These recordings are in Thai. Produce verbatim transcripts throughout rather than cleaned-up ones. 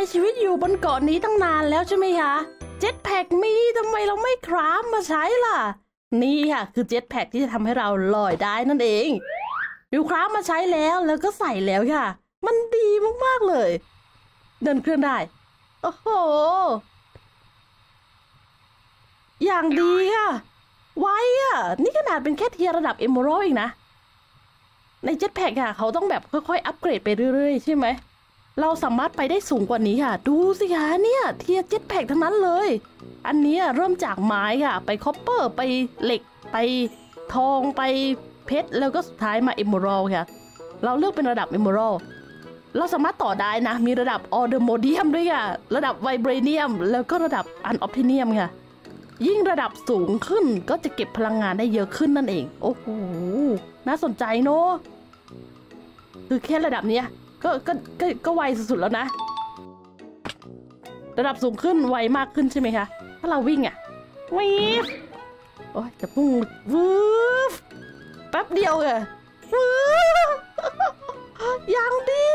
ชีวิตอยู่บนเกาะนี้ตั้งนานแล้วใช่ไหมคะเจ็ตแพ็กมีทำไมเราไม่คราฟมาใช้ล่ะนี่ค่ะคือเจ็ตแพ็กที่จะทำให้เราลอยได้นั่นเองดูคราฟมาใช้แล้วแล้วก็ใส่แล้วค่ะมันดีมากๆเลยเดินเครื่องได้โอ้โหอย่างดีค่ะไวอ่ะนี่ขนาดเป็นแค่เทียร์ระดับเอมเมอรัลด์เองนะในเจ็ตแพ็กค่ะเขาต้องแบบค่อยๆอัปเกรดไปเรื่อยๆใช่ไหมเราสามารถไปได้สูงกว่านี้ค่ะดูสิคะเนี่ยเทียร์เจ็ตแพ็กทั้งนั้นเลยอันนี้เริ่มจากไม้ค่ะไปคอปเปอร์ไปเหล็กไปทองไปเพชรแล้วก็สุดท้ายมาเอมเมอรัลด์ค่ะเราเลือกเป็นระดับเอมเมอรัลด์เราสามารถต่อได้นะมีระดับออเดอร์โมเดียมด้วยค่ะระดับไวเบรเนียมแล้วก็ระดับอันออปติเนียมค่ะยิ่งระดับสูงขึ้นก็จะเก็บพลังงานได้เยอะขึ้นนั่นเองโอ้โหน่าสนใจเนอะคือแค่ระดับเนี้ยก็ก็ก็ก็ไวสุดๆแล้วนะระดับสูงขึ้นไวมากขึ้นใช่ไหมคะถ้าเราวิ่งอ่ะวีฟโอ้ยจะพุ่งวืบแป๊บเดียวอะวืบยังดี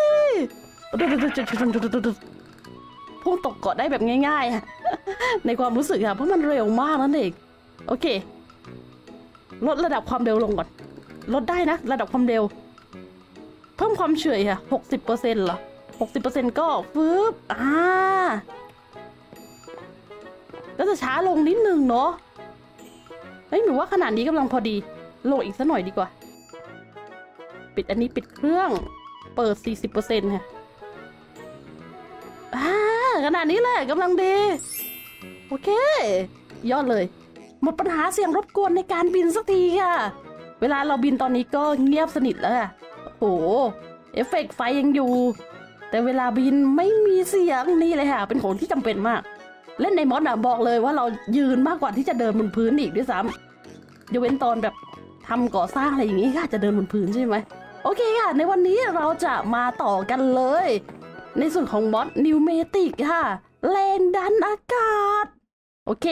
พุ่งตกเกาะได้แบบง่ายๆในความรู้สึกค่ะเพราะมันเร็วมากนั่นเองโอเคลดระดับความเร็วลงก่อนลดได้นะระดับความเร็วเพิ่มความเฉยค่ะหกสิบเปอร์เซ็นต์เหรอหกสิบเปอร์เซ็นต์ก็ฟืบอ่าก็จะช้าลงนิดนึงเนาะเฮ้ยหนูว่าขนาดนี้กำลังพอดีลงอีกสักหน่อยดีกว่าปิดอันนี้ปิดเครื่องเปิด สี่สิบเปอร์เซ็นต์ ค่ะอ่าขนาดนี้แหละกำลังดีโอเคยอดเลยหมดปัญหาเสียงรบกวนในการบินสักทีค่ะเวลาเราบินตอนนี้ก็เงียบสนิทแล้วโอ้โหเอฟเฟกต์ไฟยังอยู่แต่เวลาบินไม่มีเสียงนี่เลยค่ะเป็นของที่จำเป็นมากเล่นในมอดอะบอกเลยว่าเรายืนมากกว่าที่จะเดินบนพื้นอีกด้วยซ้ำยกเว้นตอนแบบทำก่อสร้างอะไรอย่างนี้ค่ะจะเดินบนพื้นใช่ไหมโอเคค่ะในวันนี้เราจะมาต่อกันเลยในส่วนของมอดนิวเมติกค่ะแรงดันอากาศโอเค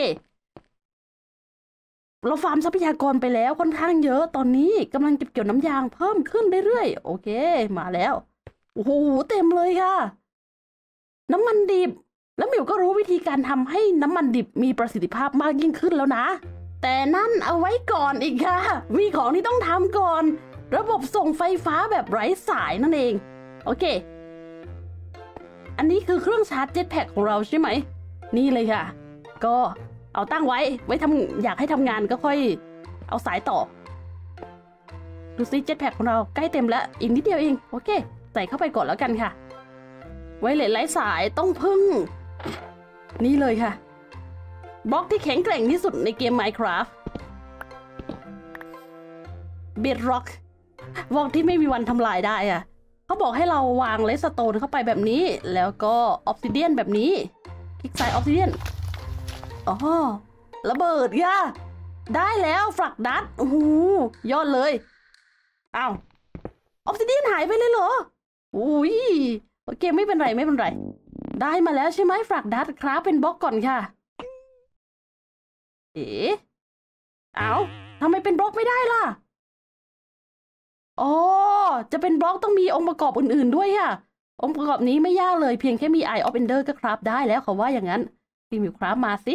เราฟาร์มทรัพยากรไปแล้วค่อนข้างเยอะตอนนี้กำลังเก็บเกี่ยวน้ำยางเพิ่มขึ้นเรื่อยๆโอเคมาแล้วโอ้โหเต็มเลยค่ะน้ำมันดิบแล้วหมิวก็รู้วิธีการทำให้น้ำมันดิบมีประสิทธิภาพมากยิ่งขึ้นแล้วนะแต่นั่นเอาไว้ก่อนอีกค่ะมีของที่ต้องทำก่อนระบบส่งไฟฟ้าแบบไร้สายนั่นเองโอเคอันนี้คือเครื่องชาร์จเจ็ตแพ็กของเราใช่ไหมนี่เลยค่ะก็เอาตั้งไว้ไว้ทำอยากให้ทำงานก็ค่อยเอาสายต่อดูซิเจ็ตแพ็กของเราใกล้เต็มแล้วอีกนิดเดียวเองโอเคใส่เข้าไปก่อนแล้วกันค่ะไวเลสไร้สายต้องพึ่งนี่เลยค่ะบล็อกที่แข็งแกร่งที่สุดในเกม Minecraft Bedrock บล็อกที่ไม่มีวันทำลายได้อะเขาบอกให้เราวางเลสโตนเข้าไปแบบนี้แล้วก็ออฟซิเดียนแบบนี้คลิกซ้ายออฟซิเดียนอ๋อระเบิดค่ะได้แล้วฟลักดัสโอ้โหยอดเลยอ้าวออฟซิเดียนหายไปเลยเหรออุ้ยโอเคไม่เป็นไรไม่เป็นไรได้มาแล้วใช่ไหมฟลักดัสครับเป็นบล็อกก่อนค่ะเอ๋อ้าวทำไมเป็นบล็อกไม่ได้ล่ะอ๋อจะเป็นบล็อกต้องมีองค์ประกอบอื่นๆด้วยค่ะองค์ประกอบนี้ไม่ยากเลยเพียงแค่มี Eye of Ender ก็ครับได้แล้วเขาว่าอย่างนั้นพี่มิวครับมาสิ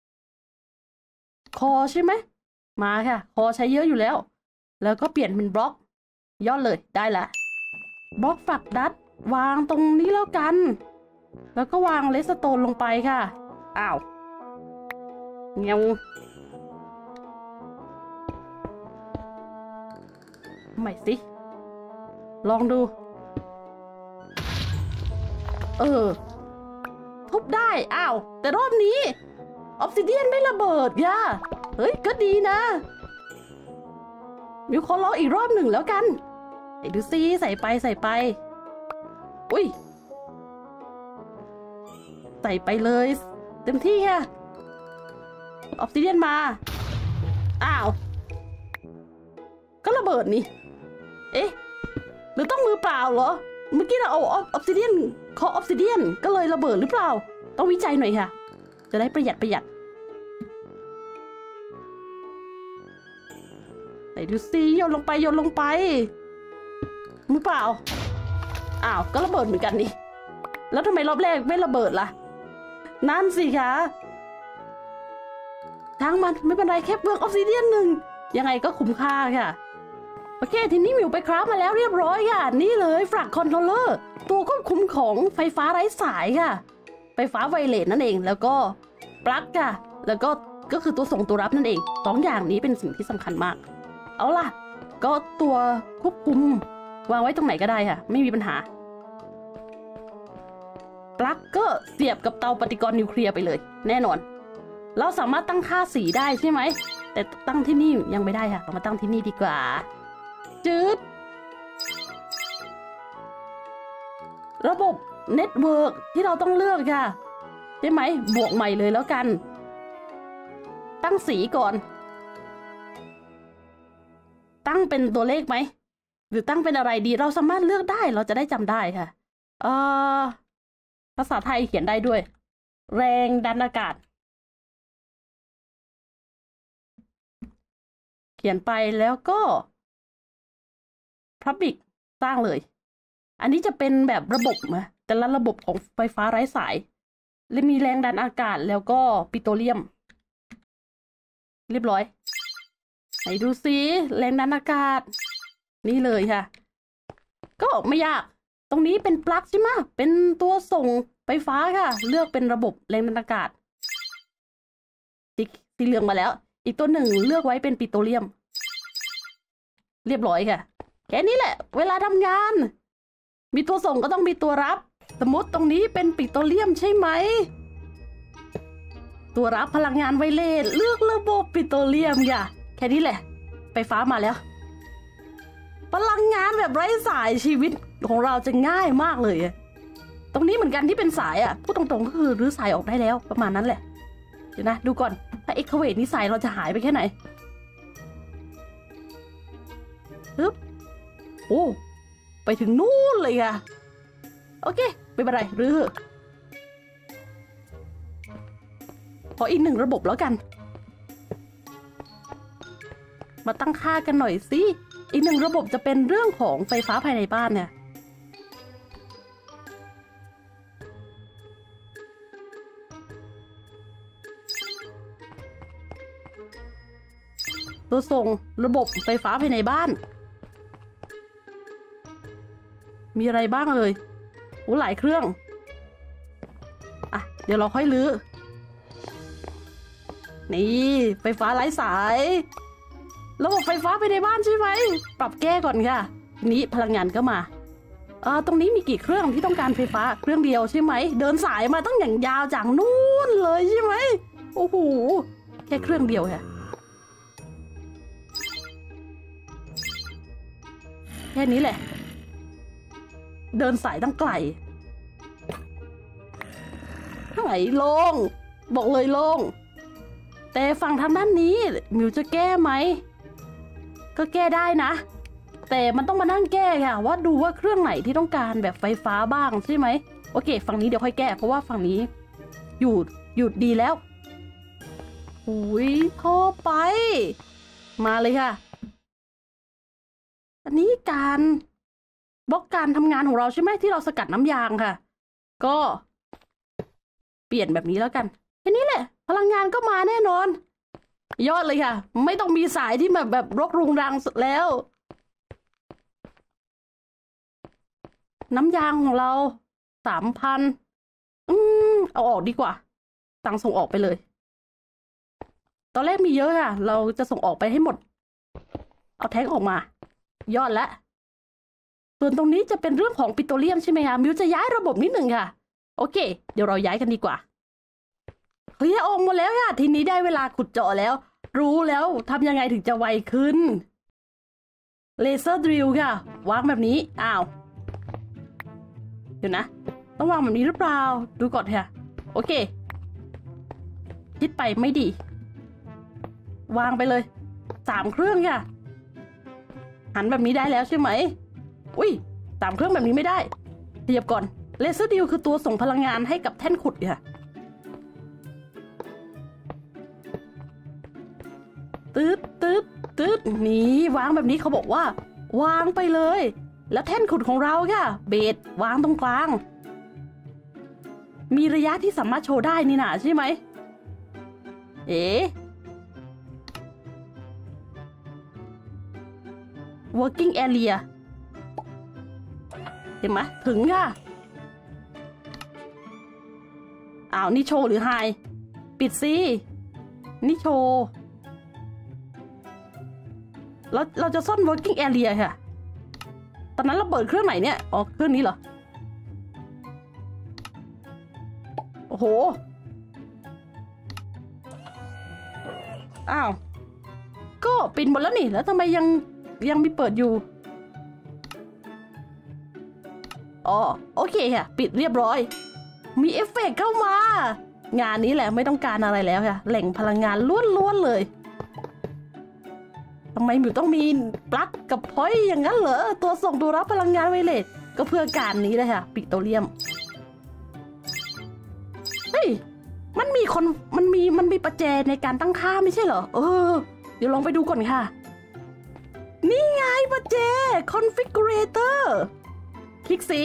คอใช่ไหมมาค่ะคอใช้เยอะอยู่แล้วแล้วก็เปลี่ยนเป็นบล็อกยอดเลยได้ละบล็อกฝักดัดวางตรงนี้แล้วกันแล้วก็วางเลสโตนลงไปค่ะอ้าวเงี้ยใหม่สิลองดูเออทุบได้อ้าวแต่รอบนี้ออฟซิเดียนไม่ระเบิดย่าเฮ้ยก็ดีนะมิวขอลองอีกรอบหนึ่งแล้วกันไอ้ดูซิใส่ไปใส่ไปอุ้ยใส่ไปเลยเต็มที่ค่ะออฟซิเดียนมาอ้าวก็ระเบิดนี่เอ๊ะหรือต้องมือเปล่าเหรอเมื่อกี้เราเอาออฟซิเดียนเคาะออฟซิเดียนก็เลยระเบิดหรือเปล่าต้องวิจัยหน่อยค่ะจะได้ประหยัดประหยัดไหนดูซิโยนลงไปโยนลงไปมือเปล่าอ้าวก็ระเบิดเหมือนกันนี่แล้วทำไมรอบแรกไม่ระเบิดล่ะนั่นสิคะทางมันไม่เป็นไรแค่เปลือกออฟซิเดียนหนึ่งยังไงก็คุ้มค่าค่ะโอเคทีนี้มิวไปคราฟมาแล้วเรียบร้อยค่ะนี่เลยแฟลกคอนโทรลเลอร์ตัวควบคุมของไฟฟ้าไร้สายค่ะไฟฟ้าไวเลสนั่นเองแล้วก็ปลั๊กค่ะแล้วก็ก็คือตัวส่งตัวรับนั่นเองสองอย่างนี้เป็นสิ่งที่สำคัญมากเอาล่ะก็ตัวควบคุมวางไว้ตรงไหนก็ได้ค่ะไม่มีปัญหาปลั๊กก็เสียบกับเตาปฏิกรณ์นิวเคลียร์ไปเลยแน่นอนเราสามารถตั้งค่าสีได้ใช่ไหมแต่ตั้งที่นี่ยังไม่ได้ค่ะเรามาตั้งที่นี่ดีกว่าจืดระบบเน็ตเวิร์กที่เราต้องเลือกค่ะใช่ไหมบวกใหม่เลยแล้วกันตั้งสีก่อนตั้งเป็นตัวเลขไหมหรือตั้งเป็นอะไรดีเราสามารถเลือกได้เราจะได้จำได้ค่ะเอ่อภาษาไทยเขียนได้ด้วยแรงดันอากาศเขียนไปแล้วก็ Public สร้างเลยอันนี้จะเป็นแบบระบบนะแต่ละระบบของไฟฟ้าไร้สายและมีแรงดันอากาศแล้วก็ปิโตรเลียมเรียบร้อยไหนดูซิแรงดันอากาศนี่เลยค่ะก็ไม่ยากตรงนี้เป็นปลั๊กใช่ไหมเป็นตัวส่งไฟฟ้าค่ะเลือกเป็นระบบแรงดันอากาศสีสีเหลืองมาแล้วอีกตัวหนึ่งเลือกไว้เป็นปิโตรเลียมเรียบร้อยค่ะแค่นี้แหละเวลาทำงานมีตัวส่งก็ต้องมีตัวรับสมมติตรงนี้เป็นปิโตรเลียมใช่ไหมตัวรับพลังงานไวเลสเลือกระบบปิโตรเลียมค่ะแค่นี้แหละไฟฟ้ามาแล้วพลังงานแบบไร้สายชีวิตของเราจะง่ายมากเลยตรงนี้เหมือนกันที่เป็นสายอ่ะพูดตรงๆก็คือรื้อสายออกได้แล้วประมาณนั้นแหละเดี๋ยวนะดูก่อนถ้าเอ็กคาเวทนี้สายเราจะหายไปแค่ไหนปึ๊บโอ้ไปถึงนู่นเลยค่ะโอเคไม่เป็นไรรื้อขออีกหนึ่งระบบแล้วกันมาตั้งค่ากันหน่อยสิอีกหนึ่งระบบจะเป็นเรื่องของไฟฟ้าภายในบ้านเนี่ยตัวส่งระบบไฟฟ้าภายในบ้านมีอะไรบ้างเลยโอ้หลายเครื่องอ่ะเดี๋ยวเราค่อยลื้อนี่ไฟฟ้าไร้สายระบบไฟฟ้าภายในบ้านใช่ไหมปรับแก้ก่อนค่ะทีนี้พลังงานก็มาเออตรงนี้มีกี่เครื่องที่ต้องการไฟฟ้าเครื่องเดียวใช่ไหมเดินสายมาตั้งอย่างยาวจากนู่นเลยใช่ไหมโอ้โหแค่เครื่องเดียวค่ะแค่นี้แหละเดินสายตั้งไกลไหนโล่งบอกเลยโล่งแต่ฝั่งทางด้านนี้มิวจะแก้ไหมก็แก้ได้นะแต่มันต้องมานั่งแก้ค่ะว่าดูว่าเครื่องไหนที่ต้องการแบบไฟฟ้าบ้างใช่ไหมโอเคฝั่งนี้เดี๋ยวค่อยแก้เพราะว่าฝั่งนี้หยุดหยุดดีแล้วหุยท่อไปมาเลยค่ะอันนี้การบล็อกการทำงานของเราใช่ไหมที่เราสกัดน้ำยางค่ะก็เปลี่ยนแบบนี้แล้วกันแค่นี้แหละพลังงานก็มาแน่นอนยอดเลยค่ะไม่ต้องมีสายที่แบบแบบรกรุงรังสุดแล้วน้ำยางของเราสามพันอืมเอาออกดีกว่าสั่งส่งออกไปเลยตอนแรกมีเยอะค่ะเราจะส่งออกไปให้หมดเอาแท็กออกมายอดละส่วนตรงนี้จะเป็นเรื่องของปิโตรเลียมใช่ไหมคะมิวจะย้ายระบบนิดหนึ่งค่ะโอเคเดี๋ยวเราย้ายกันดีกว่าเคลียร์ออกหมดแล้วค่ะทีนี้ได้เวลาขุดเจาะแล้วรู้แล้วทำยังไงถึงจะไวขึ้นเลเซอร์ดริลค่ะวางแบบนี้อ้าวเดี๋ยวนะต้องวางแบบนี้หรือเปล่าดูก่อนค่ะโอเคคิดไปไม่ดีวางไปเลยสามเครื่องค่ะหันแบบนี้ได้แล้วใช่ไหมอุ้ยสามเครื่องแบบนี้ไม่ได้เทียบก่อนเลเซอร์ดริลคือตัวส่งพลังงานให้กับแท่นขุดค่ะตืดตืดตืดนี่วางแบบนี้เขาบอกว่าวางไปเลยแล้วแท่นขุดของเราค่ะเบสวางตรงกลางมีระยะที่สามารถโชว์ได้นี่นะใช่ไหมเอ๋ working area เห็นไหมถึงค่ะอ้าวนี่โชว์หรือไฮปิดสินี่โชว์เราเราจะซ่อน working area ค่ะตอนนั้นเราเปิดเครื่องไหนเนี่ยอ๋อเครื่องนี้เหรอโอ้โหอ้าวก็ปิดหมดแล้วนี่แล้วทำไมยังยังมีเปิดอยู่อ๋อโอเคค่ะปิดเรียบร้อยมีเอฟเฟกต์เข้ามางานนี้แหละไม่ต้องการอะไรแล้วค่ะแหล่งพลังงานล้วนๆเลยทำไมมิวต้องมีปลั๊กกับพอยต์อย่างนั้นเหรอตัวส่งตัวรับพลังงานไวเลสก็เพื่อการนี้เลยค่ะปิโตรเลียมเฮ้ยมันมีคนมันมีมันมีประแจในการตั้งค่าไม่ใช่เหรอเออเดี๋ยวลองไปดูก่อนค่ะนี่ไงประแจ configurator คลิกสิ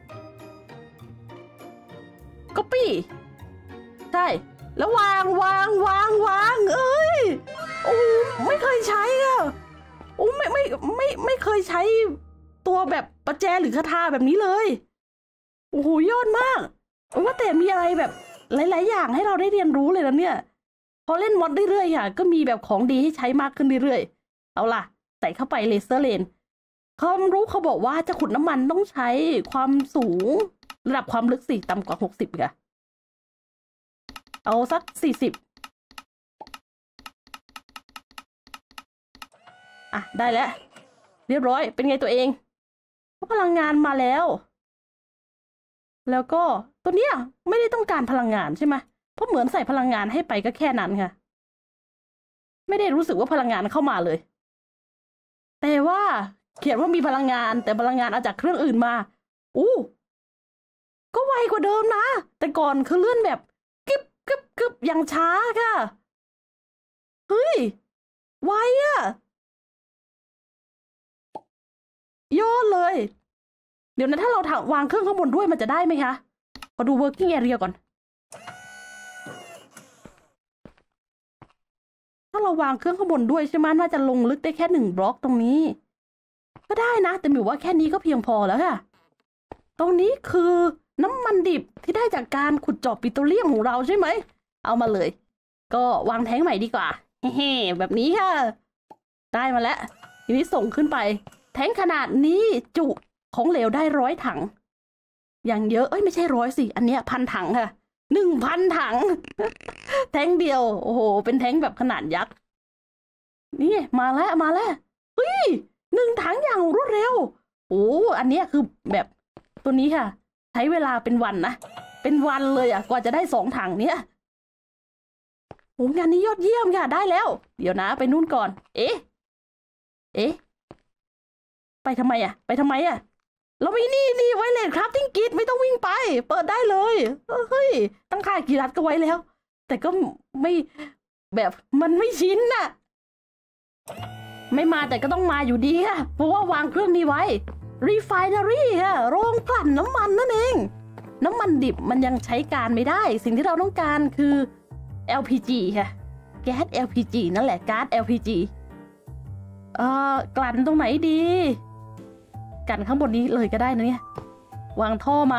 copy ใช่แล้ววางวางวางวางเอ้ยโอ้ไม่เคยใช้อะโอ้ไม่ไม่ไม่ไม่เคยใช้ตัวแบบประแจหรือคาถาแบบนี้เลยโอ้โหยอดมากว่าแต่มีอะไรแบบหลายๆอย่างให้เราได้เรียนรู้เลยนะเนี่ยพอเล่นมอดเรื่อยๆค่ะก็มีแบบของดีให้ใช้มากขึ้นเรื่อยๆเอาล่ะใส่เข้าไปเลเซอร์เลนความรู้เขาบอกว่าจะขุดน้ำมันต้องใช้ความสูงระดับความลึกสี่ต่ำกว่าหกสิบค่ะเอาสักสี่สิบอ่ะได้แล้วเรียบร้อยเป็นไงตัวเองพลังงานมาแล้วแล้วก็ตัวเนี้ยไม่ได้ต้องการพลังงานใช่ไหมเพราะเหมือนใส่พลังงานให้ไปก็แค่นั้นค่ะไม่ได้รู้สึกว่าพลังงานเข้ามาเลยแต่ว่าเขียนว่ามีพลังงานแต่พลังงานเอาจากเครื่องอื่นมาอู้ก็ไวกว่าเดิมนะแต่ก่อนคือเลื่อนแบบกึบกึบกึบอย่างช้าค่ะเฮ้ยไวอะยอดเลยเดี๋ยวนะถ้าเราถังวางเครื่องข้างบนด้วยมันจะได้ไหมคะขอดู working area ก่อนถ้าเราวางเครื่องข้างบนด้วยใช่ไหมน่าจะลงลึกได้แค่หนึ่งบล็อกตรงนี้ก็ได้นะแต่หมิวว่าแค่นี้ก็เพียงพอแล้วค่ะตรงนี้คือน้ำมันดิบที่ได้จากการขุดเจาะปิโตรเลียมของเราใช่ไหมเอามาเลยก็วางแท้งใหม่ดีกว่าเฮ้ๆแบบนี้ค่ะได้มาแล้วทีนี้ส่งขึ้นไปแท้งขนาดนี้จุของเหลวได้ร้อยถังอย่างเยอะเอ้ยไม่ใช่ร้อยสิอันเนี้ยพันถังค่ะหนึ่งพันถัง แท้งเดียวโอ้โหเป็นแท้งแบบขนาดยักษ์นี่มาแล้วมาแล้วเฮ้ยหนึ่งถังอย่างรวดเร็วโอ้อันเนี้ยคือแบบตัวนี้ค่ะใช้เวลาเป็นวันนะเป็นวันเลยอ่ะกว่าจะได้สองถังเนี้ยโอ้งานนี้ยอดเยี่ยมค่ะได้แล้วเดี๋ยวนะไปนู่นก่อนเอ๊ะเอ๊ะไปทำไมอ่ะไปทำไมอ่ะเรามีนี่นี่ไวเลสครับทิ้งกิจไม่ต้องวิ่งไปเปิดได้เลยเฮ้ยตั้งค่ากี่รัดก็ไว้แล้วแต่ก็ไม่แบบมันไม่ชินน่ะไม่มาแต่ก็ต้องมาอยู่ดีค่ะเพราะว่าวางเครื่องนี้ไว้ refinery ค่ะโรงกลั่นน้ำมันนั่นเองน้ำมันดิบมันยังใช้การไม่ได้สิ่งที่เราต้องการคือ แอล พี จี ค่ะแก๊ส แอล พี จี นั่นแหละก๊าซ แอล พี จี เอ่อกลั่นตรงไหนดีกันข้างบนนี้เลยก็ได้นะเนี่ยวางท่อมา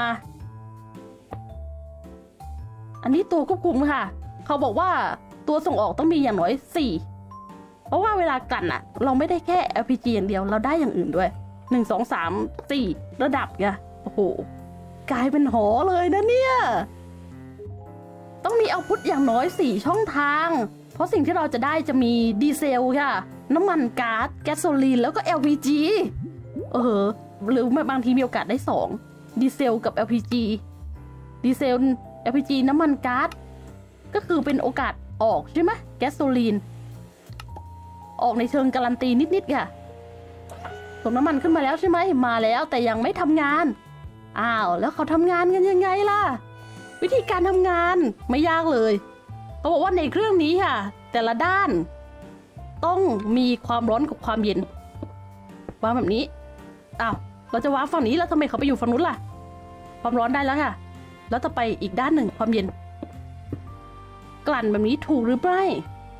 อันนี้ตัวควบคุมค่ะเขาบอกว่าตัวส่งออกต้องมีอย่างน้อยสี่เพราะว่าเวลากลั่นอะเราไม่ได้แค่ แอล พี จี อย่างเดียวเราได้อย่างอื่นด้วยหนึ่งสองสามสี่ระดับไงโอ้โหกลายเป็นหอเลยนะเนี่ยต้องมีเอาพุทอย่างน้อยสี่ช่องทางเพราะสิ่งที่เราจะได้จะมีดีเซลค่ะน้ำมันก๊าซแก๊สโซลีนแล้วก็ แอล พี จี เออหรือบางทีมีโอกาสได้สองดีเซลกับ แอล พี จี ดีเซล แอล พี จี น้ำมันก๊าซก็คือเป็นโอกาสออกใช่ไหมแก๊สโซลีนออกในเชิงการันตีนิดๆค่ะส่งน้ำมันขึ้นมาแล้วใช่ไหมมาแล้วแต่ยังไม่ทำงานอ้าวแล้วเขาทำงานกันยังไงล่ะวิธีการทำงานไม่ยากเลยเขาบอกว่าในเครื่องนี้ค่ะแต่ละด้านต้องมีความร้อนกับความเย็นวางแบบนี้อ้าวเราจะวางฝั่งนี้แล้วทำไมเขาไปอยู่ฝั่งนู้นล่ะความร้อนได้แล้วค่ะแล้วจะไปอีกด้านหนึ่งความเย็นกลั่นแบบนี้ถูกหรือไม่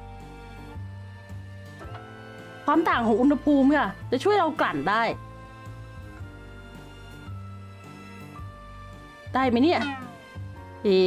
ความต่างของอุณหภูมิค่ะจะช่วยเรากลั่นได้ได้ไหมเนี่ยเอ๋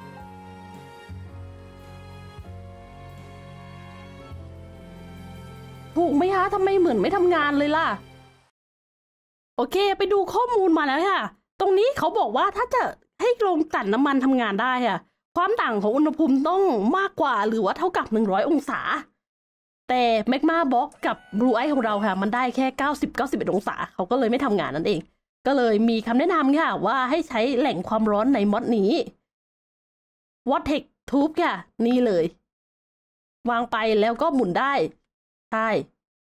ถูกไหมคะทำไมเหมือนไม่ทำงานเลยล่ะโอเคไปดูข้อมูลมาแล้วค่ะตรงนี้เขาบอกว่าถ้าจะให้โรงกลั่นน้ำมันทำงานได้ค่ะความต่างของอุณหภูมิต้องมากกว่าหรือว่าเท่ากับหนึ่งร้อยองศาแต่แมกมาบล็อกกับบลูไอของเราค่ะมันได้แค่เก้าสิบ เก้าสิบเอ็ดองศาเขาก็เลยไม่ทำงานนั่นเองก็เลยมีคำแนะนำค่ะว่าให้ใช้แหล่งความร้อนในมอดนี้ Vortex Tube ค่ะนี่เลยวางไปแล้วก็หมุนได้ใช่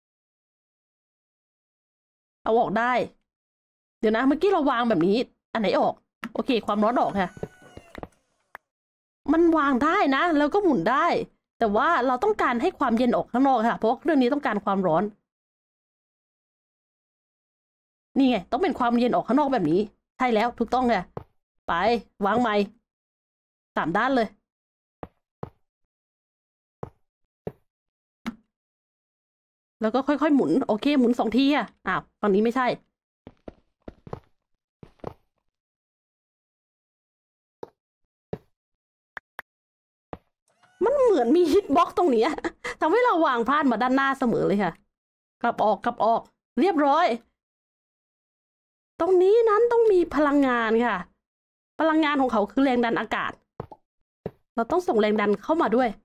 เอาออกได้เดี๋ยวนะเมื่อกี้เราวางแบบนี้อันไหนออกโอเคความร้อนออกค่ะมันวางได้นะแล้วก็หมุนได้แต่ว่าเราต้องการให้ความเย็นออกข้างนอกค่ะเพราะเครื่องนี้ต้องการความร้อนนี่ไงต้องเป็นความเย็นออกข้างนอกแบบนี้ใช่แล้วถูกต้องค่ะไปวางใหม่สามด้านเลยแล้วก็ค่อยๆหมุนโอเคหมุนสองทีอ่ะอ้าวตอนนี้ไม่ใช่มันเหมือนมีฮิตบ็อกตรงนี้ทำให้เราวางพลาดมาด้านหน้าเสมอเลยค่ะกลับออกกลับออกเรียบร้อยตรงนี้นั้นต้องมีพลังงานค่ะพลังงานของเขาคือแรงดันอากาศเราต้องส่งแรงดันเข้ามาด้วย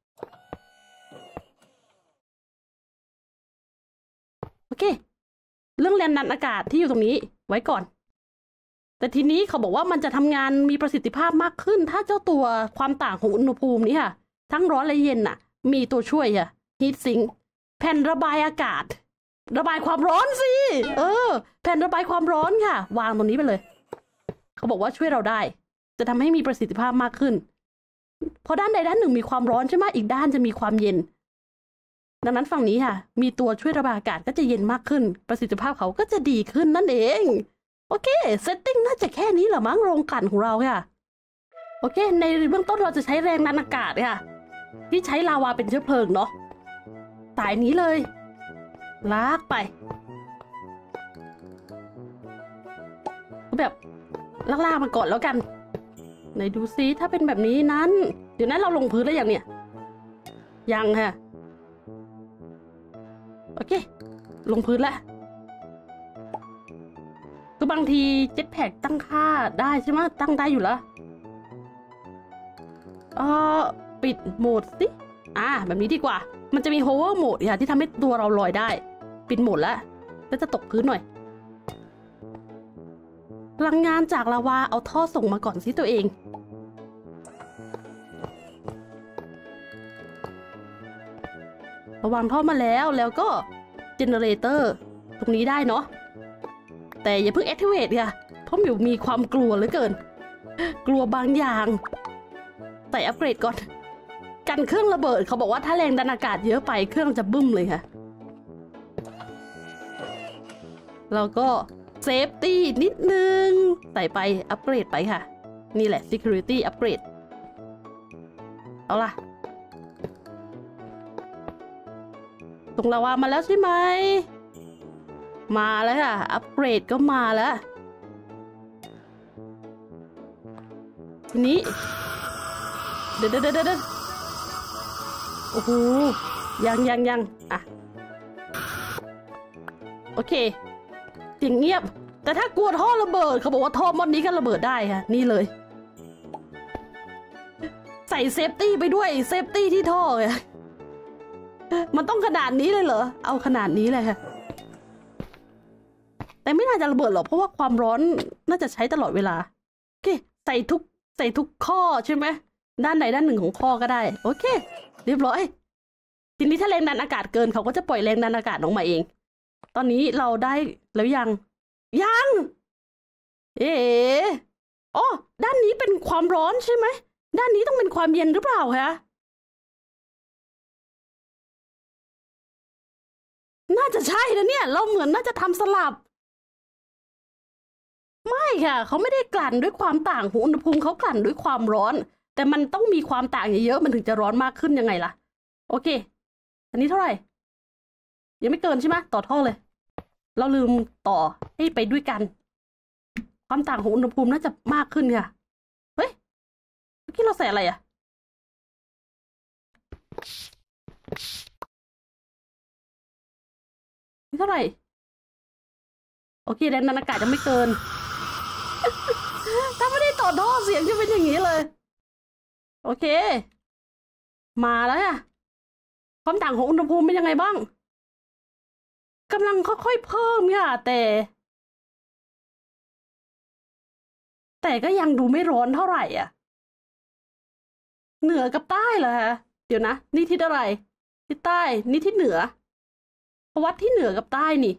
โอเคเรื่องแรงดันอากาศที่อยู่ตรงนี้ไว้ก่อนแต่ทีนี้เขาบอกว่ามันจะทำงานมีประสิทธิภาพมากขึ้นถ้าเจ้าตัวความต่างของอุณหภูมินี้ค่ะทั้งร้อนและเย็นน่ะมีตัวช่วยค่ะฮีทซิงค์แผ่นระบายอากาศระบายความร้อนสิเออแผ่นระบายความร้อนค่ะวางตรงนี้ไปเลยเขาบอกว่าช่วยเราได้จะทำให้มีประสิทธิภาพมากขึ้นพอด้านใดด้านหนึ่งมีความร้อนใช่ไหมอีกด้านจะมีความเย็นดังนั้นฝั่งนี้ค่ะมีตัวช่วยระบายอากาศก็จะเย็นมากขึ้นประสิทธิภาพเขาก็จะดีขึ้นนั่นเองโอเคเซตติ้งน่าจะแค่นี้เหรอมั้งโรงกลั่นของเราค่ะโอเคในเบื้องต้นเราจะใช้แรงดันอากาศค่ะที่ใช้ลาวาเป็นเชื้อเพลิงเนาะสายนี้เลยลากไปแบบลากๆมาก่อนแล้วกันไหนดูซิถ้าเป็นแบบนี้นั้นเดี๋ยวนั้นเราลงพื้นแล้วยังเนี่ยยังค่ะโอเคลงพื้นแล้วคือบางทีเจ็ตแพ็กตั้งค่าได้ใช่ไหมตั้งได้อยู่แล้วเออปิดโหมดสิอ่าแบบนี้ดีกว่ามันจะมีโฮเวอร์โหมดค่ะที่ทำให้ตัวเราลอยได้ปิดโหมดแล้วก็จะตกพื้นหน่อยพลังงานจากลาวาเอาท่อส่งมาก่อนสิตัวเองระวางท่อมาแล้วแล้วก็เจเนเรเตอร์ตรงนี้ได้เนาะแต่อย่าเพิ่ง activate ค่ะเพราะมิวมีความกลัวเหลือเกินกลัวบางอย่างใส่อัปเกรดก่อนกันเครื่องระเบิดเขาบอกว่าถ้าแรงดันอากาศเยอะไปเครื่องจะบึ้มเลยค่ะแล้วก็เซฟตี้นิดนึงใส่ไปอัปเกรดไปค่ะนี่แหละ security อัปเกรดเอาล่ะตรงลาวามาแล้วใช่ไหมมาแล้วค่ะอัปเกรดก็มาแล้วทีนี้เดี๋ยวเดี๋ยวเดี๋ยวโอ้โหยังยังยังอ่ะโอเคเสียงเงียบแต่ถ้ากลัวท่อระเบิดเขาบอกว่าท่อมอดนี้ก็ระเบิดได้ค่ะนี่เลยใส่เซฟตี้ไปด้วยเซฟตี้ที่ท่อไงมันต้องขนาดนี้เลยเหรอเอาขนาดนี้เลยค่ะแต่ไม่น่าจะระเบิดหรอกเพราะว่าความร้อนน่าจะใช้ตลอดเวลาโอเคใส่ทุกใส่ทุกข้อใช่ไหมด้านใดด้านหนึ่งของข้อก็ได้โอเคเรียบร้อยทีนี้ถ้าแรงดันอากาศเกินเขาก็จะปล่อยแรงดันอากาศออกมาเองตอนนี้เราได้แล้วยังยังเอ๋อ๋อด้านนี้เป็นความร้อนใช่ไหมด้านนี้ต้องเป็นความเย็นหรือเปล่าคะน่าจะใช่นะเนี่ยเราเหมือนน่าจะทำสลับไม่ค่ะเขาไม่ได้กลั่นด้วยความต่างของอุณหภูมิเขากลั่นด้วยความร้อน แต่มันต้องมีความต่างเยอะๆมันถึงจะร้อนมากขึ้นยังไงล่ะโอเคอันนี้เท่าไหร่ยังไม่เกินใช่ไหมต่อท่อเลยเราลืมต่อให้ไปด้วยกันความต่างของอุณหภูมิน่าจะมากขึ้นค่ะเฮ้ยเมื่อกี้เราใส่อะไรอะนี่เท่าไหร่โอเคแรงดันอากาศจะไม่เกิน ถ้าไม่ได้ต่อท่อเสียงจะเป็นอย่างนี้เลยโอเคมาแล้วค่ะความต่างของอุณหภูมิเป็นยังไงบ้างกำลังค่อยๆเพิ่มค่ะแต่แต่ก็ยังดูไม่ร้อนเท่าไหร่อ่ะเหนือกับใต้เหรอฮะเดี๋ยวนะนี่ทิศอะไรทิศใต้นี่ทิศเหนือวัดที่เหนือกับใต้นี่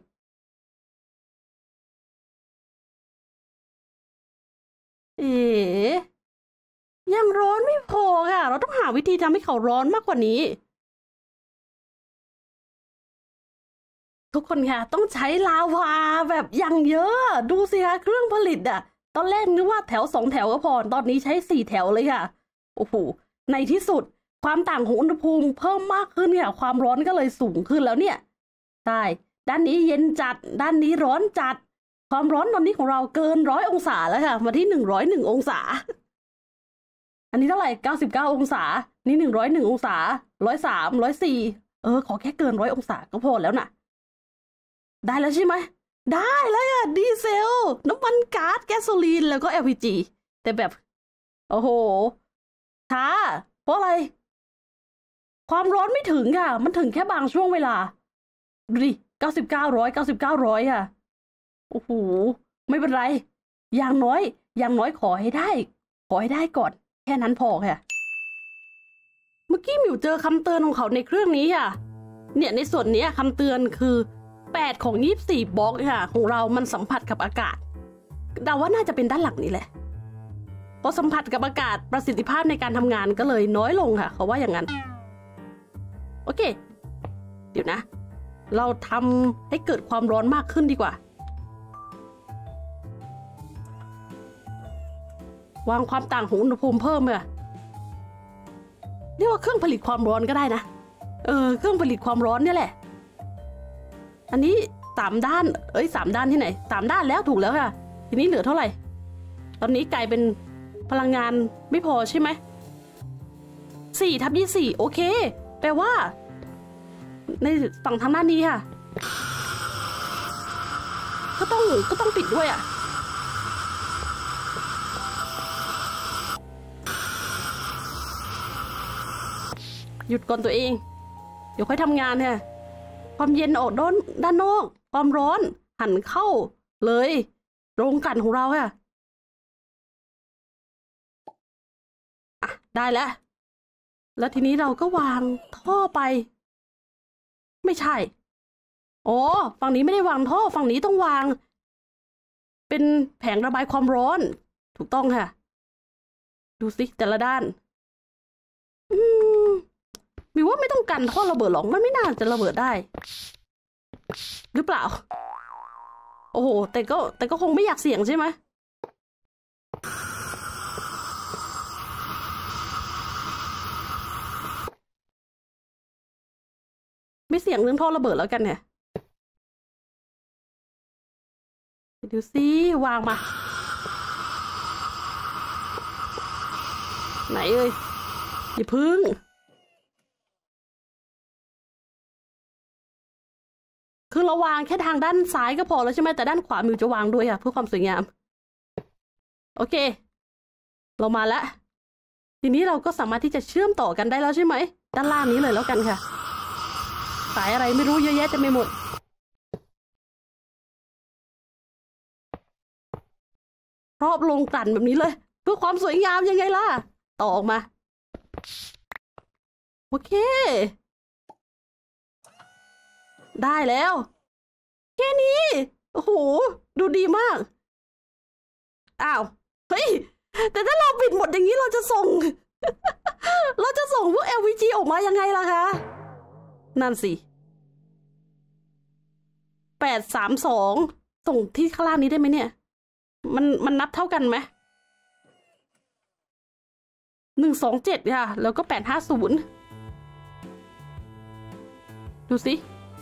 เอ๋ยังร้อนไม่พอค่ะเราต้องหาวิธีทำให้เขาร้อนมากกว่านี้ทุกคนค่ะต้องใช้ลาวาแบบอย่างเยอะดูสิคะเครื่องผลิตอะตอนแรกนึกว่าแถวสองแถวก็พอตอนนี้ใช้สี่แถวเลยค่ะโอ้โหในที่สุดความต่างของอุณหภูมิเพิ่มมากขึ้นค่ะความร้อนก็เลยสูงขึ้นแล้วเนี่ยใช่ด้านนี้เย็นจัดด้านนี้ร้อนจัดความร้อนตอนนี้ของเราเกินร้อยองศาแล้วค่ะมาที่หนึ่งร้อยหนึ่งองศาอันนี้เท่าไหร่เก้าสิบเก้าองศานี่หนึ่งร้อยหนึ่งองศาร้อยสามร้อยสี่เออขอแค่เกินร้อยองศาก็พอแล้วน่ะได้แล้วใช่ไหมได้แล้วอะดีเซลน้ำมันก๊าซแก๊สโซลีนแล้วก็ แอล พี จี แต่แบบโอ้โหช้าเพราะอะไรความร้อนไม่ถึงค่ะมันถึงแค่บางช่วงเวลาดูดิเก้าสิบเก้าร้อยเก้าสิบเก้าร้อยค่ะโอ้โหไม่เป็นไรอย่างน้อยอย่างน้อยขอให้ได้ขอให้ได้ก่อนแค่นั้นพอค่ะเมื่อกี้มิวเจอคำเตือนของเขาในเครื่องนี้ค่ะเนี่ยในส่วนนี้คำเตือนคือแปดของยี่สิบสี่บล็อกค่ะของเรามันสัมผัสกับอากาศเดาว่าน่าจะเป็นด้านหลังนี้แหละพอสัมผัสกับอากาศประสิทธิภาพในการทำงานก็เลยน้อยลงค่ะเขาว่าอย่างนั้นโอเคเดี๋ยวนะเราทำให้เกิดความร้อนมากขึ้นดีกว่าวางความต่างของอุณหภูมิเพิ่มเลยเรียกว่าเครื่องผลิตความร้อนก็ได้นะเออเครื่องผลิตความร้อนเนี่ยแหละอันนี้สามด้านเอ้ยสามด้านที่ไหนสามด้านแล้วถูกแล้วค่ะทีนี้เหลือเท่าไหร่ตอนนี้กลายเป็นพลังงานไม่พอใช่ไหมสี่ทับยี่สี่โอเคแปลว่าในฝั่งทางด้านนี้ค่ะก็ต้องก็ต้องปิดด้วยอ่ะหยุดก่อนตัวเองเดี๋ยวค่อยทำงานค่ะความเย็นออกด้านด้านนอกความร้อนหันเข้าเลยโรงกลั่นของเราค่ะอ่ะได้แล้วแล้วทีนี้เราก็วางท่อไปไม่ใช่อ๋อฝั่งนี้ไม่ได้วางท่อฝั่งนี้ต้องวางเป็นแผงระบายความร้อนถูกต้องค่ะดูสิแต่ละด้านอืมมิวว่าไม่ต้องกันท่อระเบิดหรอกมันไม่น่าจะระเบิดได้หรือเปล่าโอ้โหแต่ก็แต่ก็คงไม่อยากเสี่ยงใช่ไหมไม่เสี่ยงเรื่องท่อระเบิดแล้วกันเนี่ยดูสิวางมาไหนเอ่ยอย่าพึ่งคือเราวางแค่ทางด้านซ้ายก็พอแล้วใช่ไหมแต่ด้านขวามิวจะวางด้วยค่ะเพื่อความสวยงามโอเคเรามาแล้วทีนี้เราก็สามารถที่จะเชื่อมต่อกันได้แล้วใช่ไหมด้านล่างนี้เลยแล้วกันค่ะสายอะไรไม่รู้เยอะแยะจะไม่หมดรอบลงกลั่นแบบนี้เลยเพื่อความสวยงามยังไงล่ะต่อออกมาโอเคได้แล้วแค่นี้โอ้โหดูดีมากอ้าวเฮ้ยแต่ถ้าเราปิดหมดอย่างนี้เราจะส่ง เราจะส่งพวก แอล พี จี ออกมายังไงล่ะคะนั่นสิแปดสามสองส่งที่ข้างล่างนี้ได้ไหมเนี่ยมันมันนับเท่ากันไหมหนึ่งสองเจ็ดค่ะแล้วก็แปดห้าศูนย์ดูสิ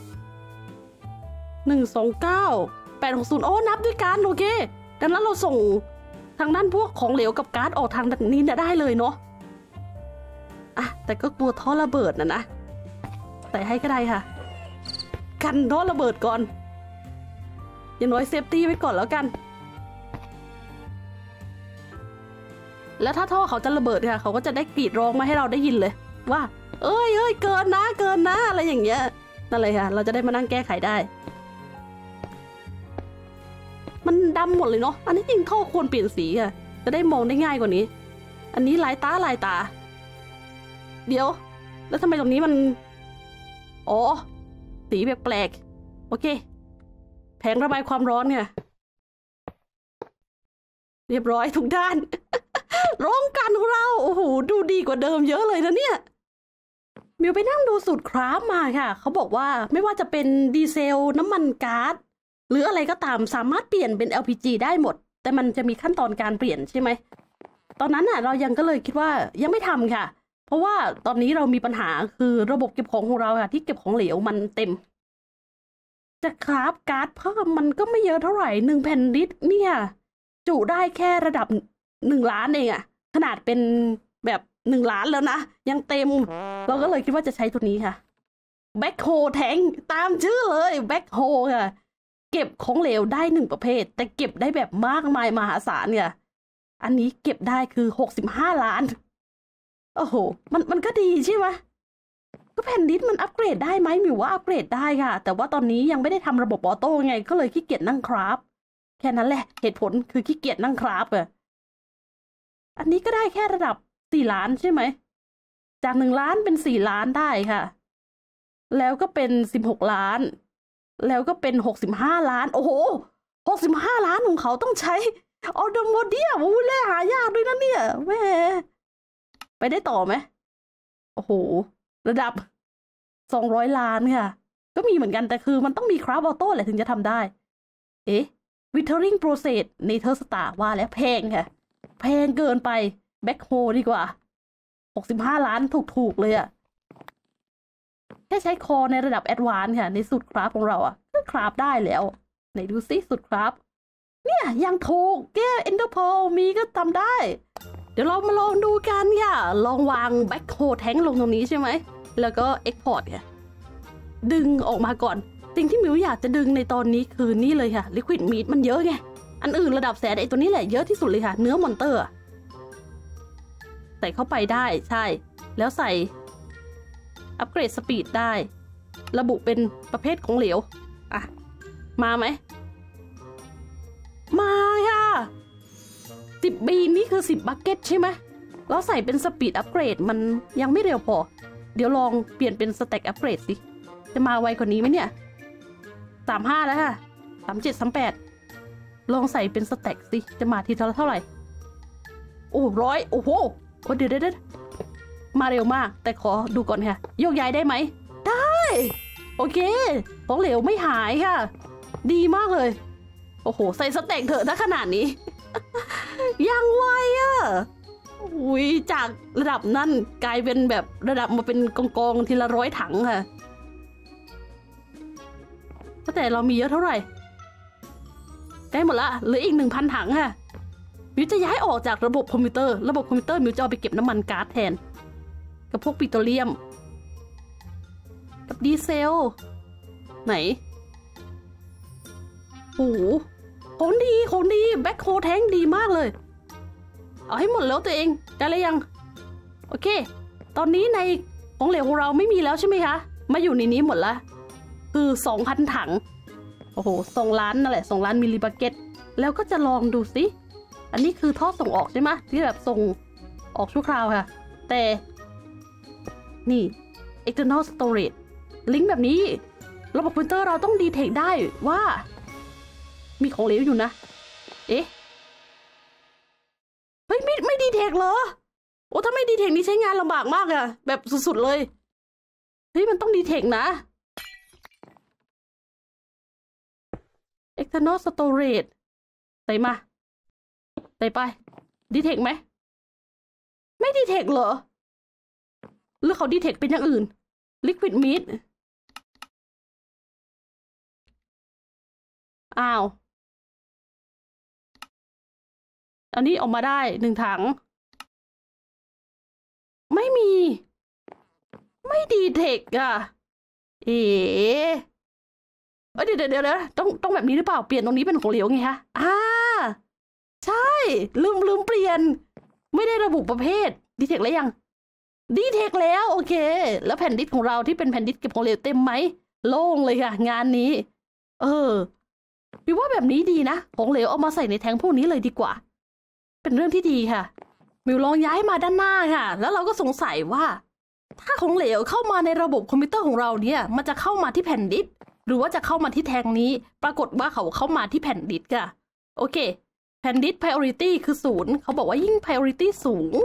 หนึ่งสองเก้าแปดหกศูนย์โอ้นับด้วยกันโอเคดังนั้นเราส่งทางด้านพวกของเหลวกับก๊าซออกทางนี้ได้เลยเนาะอ่ะแต่ก็กลัวท่อระเบิดนะนะแต่ให้ก็ได้ค่ะกันท่อระเบิดก่อนอย่างน้อยเซฟตี้ไว้ก่อนแล้วกันแล้วถ้าท่อเขาจะระเบิดค่ะเขาก็จะได้กรีดร้องมาให้เราได้ยินเลยว่าเอ้ยเอ้ยเกินนะเกินนะอะไรอย่างเงี้ยนั่นเลยค่ะเราจะได้มานั่งแก้ไขได้มันดำหมดเลยเนาะอันนี้จริงท่อควรเปลี่ยนสีค่ะจะได้มองได้ง่ายกว่านี้อันนี้ลายตาลายตาเดี๋ยวแล้วทำไมตรงนี้มันอ๋อสีแปลกๆโอเคแผงระบายความร้อนเนี่ยเรียบร้อยทุกด้านร้องกันของเราโอ้โหดูดีกว่าเดิมเยอะเลยนะเนี่ยมิวไปนั่งดูสูตรคราฟมาค่ะเขาบอกว่าไม่ว่าจะเป็นดีเซลน้ำมันก๊าซหรืออะไรก็ตามสามารถเปลี่ยนเป็น แอล พี จี ได้หมดแต่มันจะมีขั้นตอนการเปลี่ยนใช่ไหมตอนนั้นน่ะเรายังก็เลยคิดว่ายังไม่ทำค่ะเพราะว่าตอนนี้เรามีปัญหาคือระบบเก็บของของเราค่ะที่เก็บของเหลวมันเต็มจะคราฟก๊าซเพิ่มมันก็ไม่เยอะเท่าไหร่หนึ่งแผ่นดิสเนี่ยจุได้แค่ระดับหนึ่งล้านเองอะขนาดเป็นแบบหนึ่งล้านแล้วนะยังเต็มเราก็เลยคิดว่าจะใช้ตัวนี้ค่ะแบ็คโฮแทงตามชื่อเลยแบ็คโฮค่ะเก็บของเหลวได้หนึ่งประเภทแต่เก็บได้แบบมากมายมหาศาลเนี่ยอันนี้เก็บได้คือหกสิบห้าล้านโอ้โหมันมันก็ดีใช่ไหมก็แผ่นดิสมันอัปเกรดได้ไหมมิวว่าอัปเกรดได้ค่ะแต่ว่าตอนนี้ยังไม่ได้ทำระบบออโต้ไงก็เลยขี้เกียจนั่งคราฟแค่นั้นแหละเหตุผลคือขี้เกียจนั่งคราฟอะอันนี้ก็ได้แค่ระดับสี่ล้านใช่ไหมจากหนึ่งล้านเป็นสี่ล้านได้ค่ะแล้วก็เป็นสิบหกล้านแล้วก็เป็นหกสิบห้าล้านโอ้โหหกสิบห้าล้านของเขาต้องใช้ออโดโมเดียมโอ้ยแล่หายากด้วยนะเนี่ยแม่ไปได้ต่อไหมโอ้โหระดับสองร้อยล้านค่ะก็มีเหมือนกันแต่คือมันต้องมีคราฟออโต้แหละถึงจะทำได้เอ๊ะวิเทอริงโปรเซสเนเธอร์สตาร์ว่าแล้วแพงค่ะแพงเกินไปแบ็คโฮดีกว่าหกสิบห้าล้านถูกๆเลยอะแค่ใช้คอในระดับแอดวานซ์ค่ะในสูตรคราฟของเราอะก็คราฟได้แล้วไหนดูซิสูตรคราฟเนี่ยยังถูกแก้เอนเดอร์โพลมีก็ทำได้เดี๋ยวเรามาลองดูกันค่ะลองวางแบ็คโฮแทงลงตรงนี้ใช่ไหมแล้วก็เอ็กพอร์ตค่ะดึงออกมาก่อนสิ่งที่มิวอยากจะดึงในตอนนี้คือนี่เลยค่ะลิควิดมีดมันเยอะไงอันอื่นระดับแสนไอตัวนี้แหละเยอะที่สุดเลยค่ะเนื้อมอนเตอร์ใส่เข้าไปได้ใช่แล้วใส่อัปเกรดสปีดได้ระบุเป็นประเภทของเหลวอ่ะมาไหมมาค่ะสิบบีนี่คือสิบบัคเก็ตใช่ไหมเราใส่เป็นสปีดอัปเกรดมันยังไม่เร็วพอเดี๋ยวลองเปลี่ยนเป็นสแต็กอัปเกรดสิจะมาไวกว่านี้ไหมเนี่ยสามห้าแล้วค่ะสามเจ็ดสามแปดลองใส่เป็นสแต็กสิจะมาทีละเท่าไหร่โอ้ร้อยโอ้โหโอ้เดี๋ยวเดี๋ยวมาเร็วมากแต่ขอดูก่อนค่ะโยกย้ายได้ไหมได้โอเคของเหลวไม่หายค่ะดีมากเลยโอ้โหใส่สแต็กเถอะถ้าขนาดนี้ ยังไวอะอุ้ยจากระดับนั้นกลายเป็นแบบระดับมาเป็นกองกองทีละร้อยถังค่ะแต่เรามีเยอะเท่าไหร่ได้หมดละเหลืออีกหนึ่งพันถังค่ะมิวจะย้ายออกจากระบบคอมพิวเตอร์ระบบคอมพิวเตอร์มิวจะเอาไปเก็บน้ำมันก๊าซแทนกับพวกปิโตรเลียมกับดีเซลไหนโอ้โหของดีของดีแบ็คโฮแทงดีมากเลยเอาให้หมดแล้วตัวเองได้เลยยังโอเคตอนนี้ในของเหลวของเราไม่มีแล้วใช่ไหมคะมาอยู่ในนี้หมดละคือสองพันถังโอ้โหสองล้านนั่นแหละสองล้านมิลลิบัคเก็ตแล้วก็จะลองดูสิอันนี้คือท่อส่งออกใช่ไหมที่แบบส่งออกชั่วคราวค่ะแต่นี่ external storage ลิงก์แบบนี้ระบบคอมพิวเตอร์เราต้องดีเทคได้ว่ามีของเหลวอยู่นะเอ๊ะเฮ้ยไม่ไม่ดีเทคเหรอโอ้ถ้าไม่ดีเทคนี่ใช้งานลำบากมากอะแบบสุดๆเลยเฮ้ยมันต้องดีเทคนะ external storage ใส่มาส่ไปดีเทคไหมไม่ดีเทคเหรอหรือเขาดีเทคเป็นอย่างอื่นลิควิดมีดอ้าวอันนี้ออกมาได้หนึ่งถังไม่มีไม่ดีเทคอะเอ๋เดี๋ยวเดี๋ยวเดี๋ยวต้องต้องแบบนี้หรือเปล่าเปลี่ยนตรงนี้เป็นของเหลวไงคะอ่าใช่ลืมลืมเปลี่ยนไม่ได้ระบุประเภทดีเทคแล้วยังดีเทคแล้วโอเคแล้วแผ่นดิสของเราที่เป็นแผ่นดิสเก็บของเหลวเต็มไหมโล่งเลยค่ะงานนี้เออพี่ว่าแบบนี้ดีนะของเหลวเอามาใส่ในแทงพวกนี้เลยดีกว่าเป็นเรื่องที่ดีค่ะมิวลองย้ายมาด้านหน้าค่ะแล้วเราก็สงสัยว่าถ้าของเหลวเข้ามาในระบบคอมพิวเตอร์ของเราเนี่ยมันจะเข้ามาที่แผ่นดิสหรือว่าจะเข้ามาที่แทงนี้ปรากฏว่าเขาเข้ามาที่แผ่นดิสค่ะโอเคแผ่นดิส priority คือศูนย์เขาบอกว่ายิ่ง priority สูง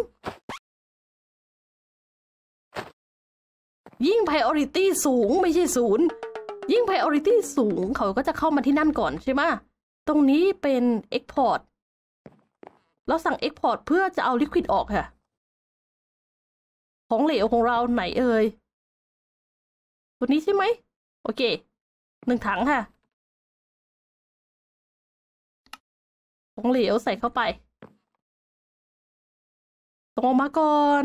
ยิ่ง priority สูงไม่ใช่ศูนย์ยิ่ง priority สูงเขาก็จะเข้ามาที่นั่นก่อนใช่ไหมตรงนี้เป็น export เราสั่ง export เพื่อจะเอา liquid ออกค่ะของเหลวของเราไหนเอ่ยตัวนี้ใช่ไหมโอเคหนึ่งถังค่ะของเหลวใส่เข้าไปส่งออกมาก่อน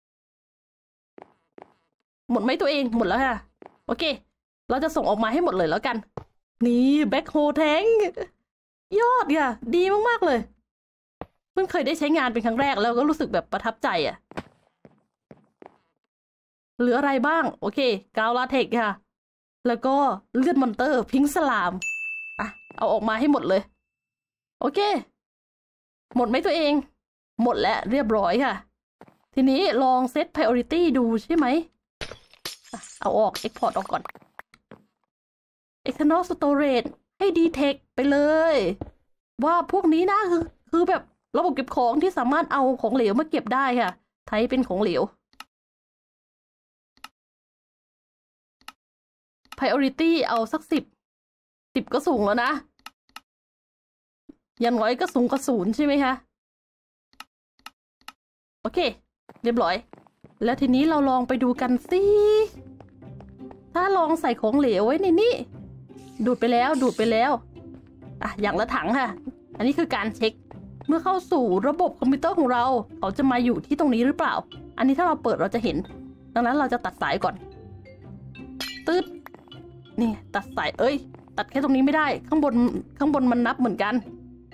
หมดไหมตัวเองหมดแล้วค่ะโอเคเราจะส่งออกมาให้หมดเลยแล้วกันนี่แบ็คโฮแทงยอดค่ะดีมากๆเลยเพิ่งเคยได้ใช้งานเป็นครั้งแรกแล้วก็รู้สึกแบบประทับใจอ่ะเหลืออะไรบ้างโอเคกาวลาเทคค่ะแล้วก็เลือดมอนเตอร์พิงค์สลามอ่ะเอาออกมาให้หมดเลยโอเคหมดไหมตัวเองหมดแล้วเรียบร้อยค่ะทีนี้ลองเซต priority ดูใช่ไหมเอาออก export ออกก่อน external storage ให้ detect ไปเลยว่าพวกนี้นะคือคือแบบระบบเก็บของที่สามารถเอาของเหลวมาเก็บได้ค่ะไทยเป็นของเหลว priority เอาสักสิบสิบก็สูงแล้วนะอย่างน้อยก็สูงกว่าศูนย์ใช่ไหมคะโอเคเรียบร้อยแล้วทีนี้เราลองไปดูกันสิถ้าลองใส่ของเหลวไว้ในนี้ดูดไปแล้วดูดไปแล้วอ่ะอย่างละถังค่ะอันนี้คือการเช็คเมื่อเข้าสู่ระบบคอมพิวเตอร์ของเราเขาจะมาอยู่ที่ตรงนี้หรือเปล่าอันนี้ถ้าเราเปิดเราจะเห็นดังนั้นเราจะตัดสายก่อนตืดนี่ตัดสายเอ้ยตัดแค่ตรงนี้ไม่ได้ข้างบนข้างบนมันนับเหมือนกัน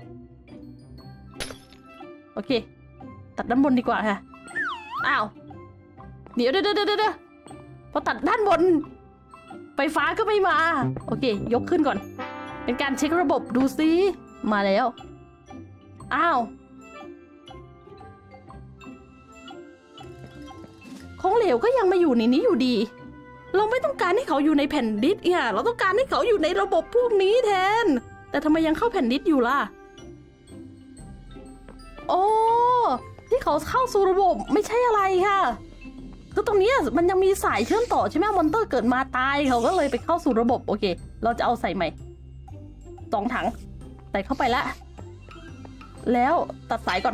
โอเคตัดด้านบนดีกว่าค่ะอ้าวเดี๋ยวเดี๋ยวเดี๋ยวเดี๋ยวพอตัดด้านบนไฟฟ้าก็ไม่มาโอเคยกขึ้นก่อนเป็นการเช็คระบบดูซิมาแล้วอ้าวของเหลวก็ยังมาอยู่ในนี้อยู่ดีเราไม่ต้องการให้เขาอยู่ในแผ่นดิสค่ะเราต้องการให้เขาอยู่ในระบบพวกนี้แทนแต่ทำไมยังเข้าแผ่นดิสอยู่ล่ะโอ้ที่เขาเข้าสู่ระบบไม่ใช่อะไรค่ะคือตรงนี้มันยังมีสายเชื่อมต่อใช่ไหมมอนเตอร์เกิดมาตายเขาก็เลยไปเข้าสู่ระบบโอเคเราจะเอาใส่ใหม่สองถังใส่เข้าไปแล้วแล้วตัดสายก่อน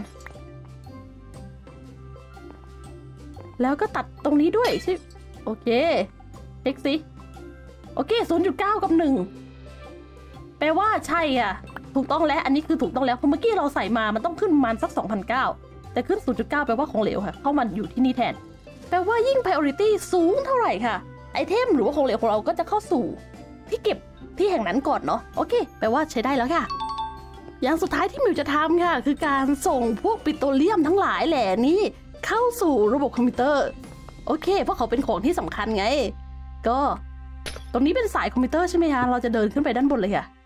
แล้วก็ตัดตรงนี้ด้วยใช่โอเคเช็คสิโอเค ศูนย์จุดเก้า กับหนึ่งแปลว่าใช่อ่ะถูกต้องแล้วอันนี้คือถูกต้องแล้วเพราะเมื่อกี้เราใส่มามันต้องขึ้นประมาณสัก สองพันเก้าร้อย แต่ขึ้น ศูนย์จุดเก้า แปลว่าของเหลวค่ะเข้ามาอยู่ที่นี่แทนแปลว่ายิ่ง priority สูงเท่าไหร่ค่ะไอเทมหรือว่าของเหลวของเราก็จะเข้าสู่ที่เก็บที่แห่งนั้นก่อนเนาะโอเคแปลว่าใช้ได้แล้วค่ะอย่างสุดท้ายที่มิวจะทำค่ะคือการส่งพวกปิโตรเลียมทั้งหลายแหล่นี้เข้าสู่ระบบคอมพิวเตอร์โอเคเพราะเขาเป็นของที่สำคัญไงก็ตรงนี้เป็นสายคอมพิวเตอร์ใช่ไหมคะเราจะเดินขึ้นไปด้านบนเลยค่ะ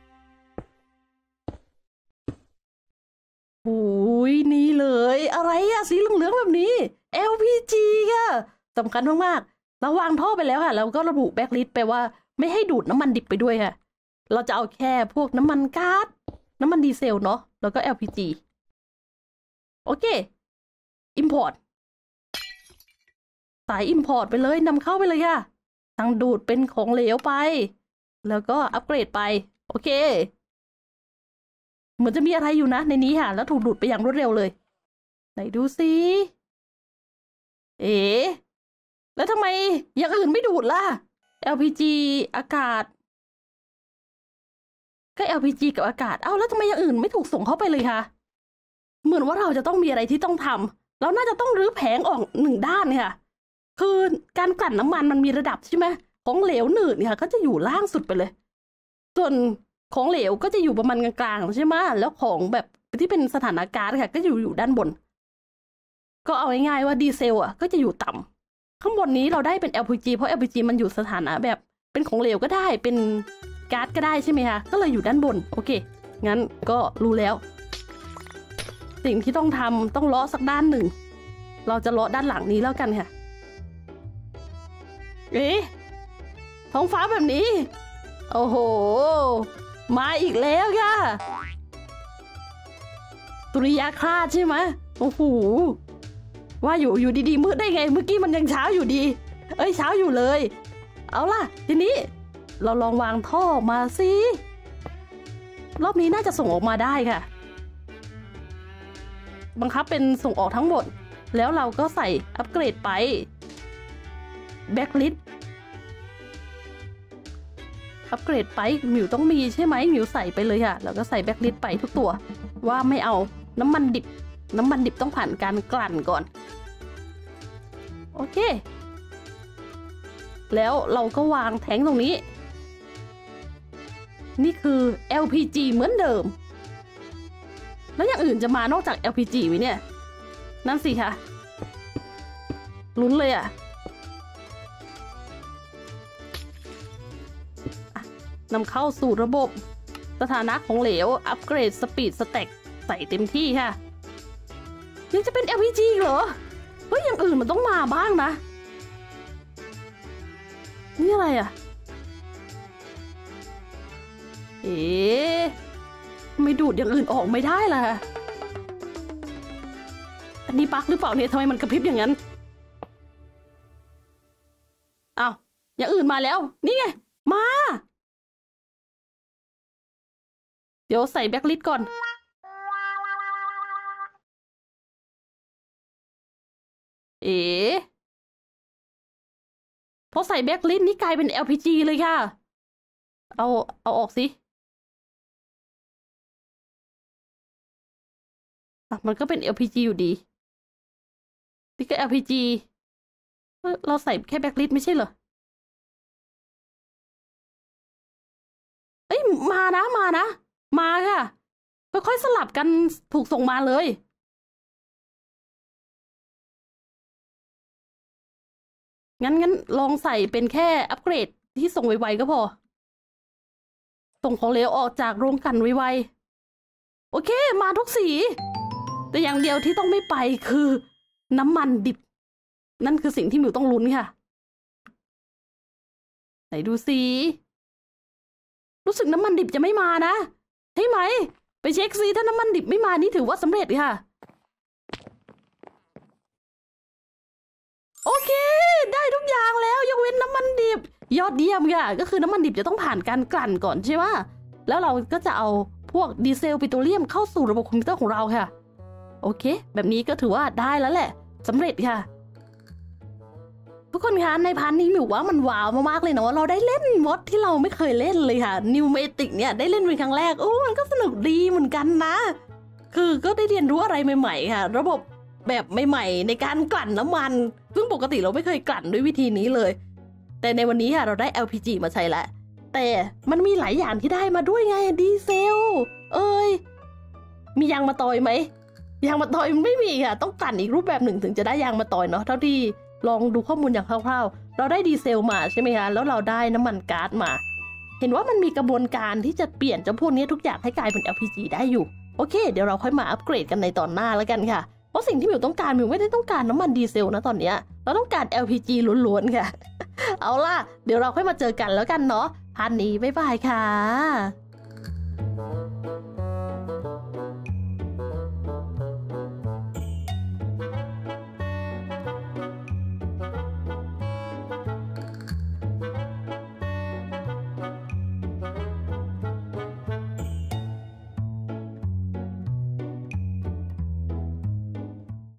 โอ้ยนี่เลยอะไรอะสีเหลืองๆแบบนี้ แอล พี จี ค่ะสำคัญมากๆเราวางท่อไปแล้วค่ะแล้วก็ระบุแบ็คลิสต์ไปว่าไม่ให้ดูดน้ำมันดิบไปด้วยค่ะเราจะเอาแค่พวกน้ำมันก๊าซน้ำมันดีเซลเนาะแล้วก็ แอล พี จี โอเค import สาย import ไปเลยนำเข้าไปเลยค่ะทางดูดเป็นของเหลวไปแล้วก็อัปเกรดไปโอเคเหมือนจะมีอะไรอยู่นะในนี้ค่ะแล้วถูกดูดไปอย่างรวดเร็วเลยไหนดูสิเอ๋แล้วทำไมอย่างอื่นไม่ดูดล่ะ แอล พี จี อากาศก็ แอล พี จี กับอากาศเอ้าแล้วทำไมอย่างอื่นไม่ถูกส่งเข้าไปเลยคะเหมือนว่าเราจะต้องมีอะไรที่ต้องทำเราน่าจะต้องรื้อแผงออกหนึ่งด้านเนี่ยคือการกลั่นน้ำมันมันมีระดับใช่ไหมของเหลวหนืดเนี่ยก็จะอยู่ล่างสุดไปเลยส่วนของเหลวก็จะอยู่ประมาณกลางๆใช่ไหมแล้วของแบบที่เป็นสถานการณ์ค่ะก็อยู่อยู่ด้านบนก็เอาง่ายๆว่าดีเซลอ่ะก็จะอยู่ต่ำข้างบนนี้เราได้เป็น แอล พี จี เพราะ แอล พี จี มันอยู่สถานะแบบเป็นของเหลวก็ได้เป็นก๊าซก็ได้ใช่ไหมคะก็เลยอยู่ด้านบนโอเคงั้นก็รู้แล้วสิ่งที่ต้องทำต้องเลาะสักด้านหนึ่งเราจะเลาะด้านหลังนี้แล้วกันค่ะเอ๊ะท้องฟ้าแบบนี้โอ้โหมาอีกแล้วค่ะตุริยาคราสใช่ไหมโอ้โหว่าอยู่อยู่ดีๆมืดได้ไงเมื่อกี้มันยังเช้าอยู่ดีเอ้ยเช้าอยู่เลยเอาล่ะทีนี้เราลองวางท่อมาสิรอบนี้น่าจะส่งออกมาได้ค่ะบังคับเป็นส่งออกทั้งหมดแล้วเราก็ใส่อัปเกรดไปแบ็คลิสต์อัปเกรดไปหมิวต้องมีใช่ไหมหมิวใส่ไปเลยค่ะแล้วก็ใส่แบ็คลิสต์ไปทุกตัวว่าไม่เอาน้ำมันดิบน้ำมันดิบต้องผ่านการกลั่นก่อนโอเคแล้วเราก็วางแทงตรงนี้นี่คือ แอล พี จี เหมือนเดิมแล้วอย่างอื่นจะมานอกจาก แอล พี จี ไหมเนี่ยนั่นสิค่ะลุ้นเลยอ่ะนำเข้าสู่ระบบสถานะของเหลวอัปเกรดสปีดสแต็กใส่เต็มที่ค่ะยังจะเป็น แอล พี จี เหรอเฮ้ยอย่างอื่นมันต้องมาบ้างนะนี่อะไรอ่ะเอ๊ะไม่ดูดอย่างอื่นออกไม่ได้ล่ะอันนี้บั๊กหรือเปล่าเนี่ยทำไมมันกระพริบอย่างนั้นอ้าวอย่างอื่นมาแล้วนี่ไงมาเดี๋ยวใส่แบ็คลิสต์ก่อนเอ๋พอใส่แบ็คลิสต์นี่กลายเป็น แอล พี จี เลยค่ะเอาเอาออกสิมันก็เป็น แอล พี จี อยู่ดีนี่ก็ แอล พี จี เราใส่แค่แบ็คลิสต์ไม่ใช่เหรอเอ้ยมานะมานะมาค่ะค่อยๆสลับกันถูกส่งมาเลยงั้นงั้นลองใส่เป็นแค่อัปเกรดที่ส่งไวๆก็พอส่งของเหลวออกจากโรงกลั่นไวๆโอเคมาทุกสีแต่อย่างเดียวที่ต้องไม่ไปคือน้ำมันดิบนั่นคือสิ่งที่หมิวต้องลุ้นค่ะไหนดูสิรู้สึกน้ำมันดิบจะไม่มานะใช่ไหมไปเช็คซิถ้าน้ำมันดิบไม่มานี่ถือว่าสำเร็จค่ะโอเคได้ทุกอย่างแล้วยกเว้นน้ำมันดิบยอดเยี่ยมค่ะก็คือน้ำมันดิบจะต้องผ่านการกลั่นก่อนใช่ไหมแล้วเราก็จะเอาพวกดีเซลปิโตรเลียมเข้าสู่ระบบคอมพิวเตอร์ของเราค่ะโอเคแบบนี้ก็ถือว่าได้แล้วแหละสำเร็จค่ะทุกคนคะในพาร์ทนี้หมิวว่ามันว้าวมากๆเลยนะว่าเราได้เล่นมอดที่เราไม่เคยเล่นเลยค่ะนิวเมติกเนี่ยได้เล่นเป็นครั้งแรกโอ้มันก็สนุกดีเหมือนกันนะคือก็ได้เรียนรู้อะไรใหม่ๆค่ะระบบแบบใหม่ๆในการกลั่นน้ำมันซึ่งปกติเราไม่เคยกลั่นด้วยวิธีนี้เลยแต่ในวันนี้ค่ะเราได้ แอล พี จี มาใช้แล้วแต่มันมีหลายอย่างที่ได้มาด้วยไงดีเซลเอ้ยมียางมะตอยไหมยางมะตอยมันไม่มีค่ะต้องกลั่นอีกรูปแบบหนึ่งถึงจะได้ยางมะตอยเนาะเท่าที่ลองดูข้อมูลอย่างคร่าวๆเราได้ดีเซลมาใช่ไหมคะแล้วเราได้น้ำมันก๊าซมาเห็นว่ามันมีกระบวนการที่จะเปลี่ยนเจ้าพวกนี้ทุกอย่างให้กลายเป็น แอล พี จี ได้อยู่โอเคเดี๋ยวเราค่อยมาอัปเกรดกันในตอนหน้าแล้วกันค่ะเพราะสิ่งที่หมิวต้องการหมิวไม่ได้ต้องการน้ำมันดีเซลนะตอนนี้เราต้องการ แอล พี จี ล้วนๆค่ะเอาล่ะเดี๋ยวเราค่อยมาเจอกันแล้วกันเนาะพาร์ทนี้บ๊ายบายค่ะ